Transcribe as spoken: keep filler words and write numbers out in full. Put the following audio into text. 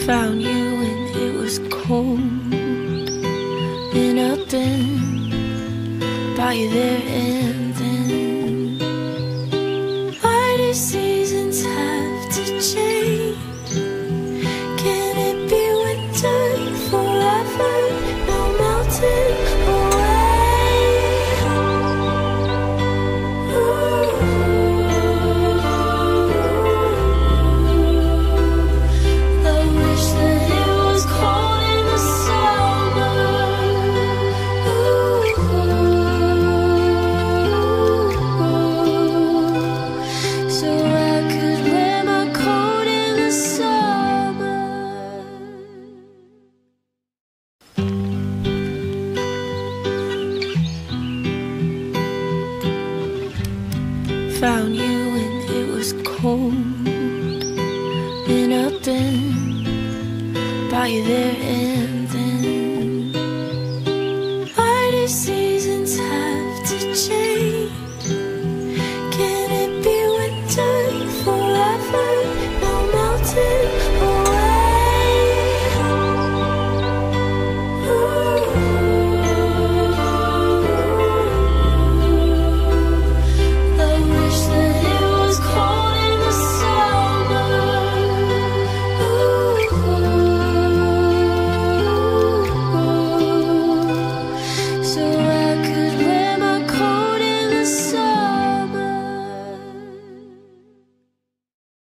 Found you when it was cold and I've been by you there and then. Why do seasons have to change? Can it be winter forever? No melting away. Ooh. I wish that it was cold in the summer. Ooh. So I could wear my coat in the summer. Found you when it was cold and I've been by you there and then. Why do you see